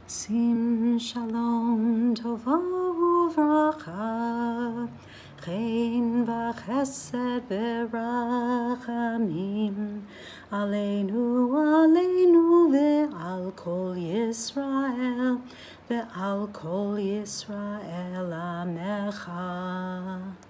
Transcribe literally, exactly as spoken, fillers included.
שים שלום טובה וברכה, חן וחסד ורחמים, עלינו עלינו ועל כל ישראל, ועל כל ישראל עמך.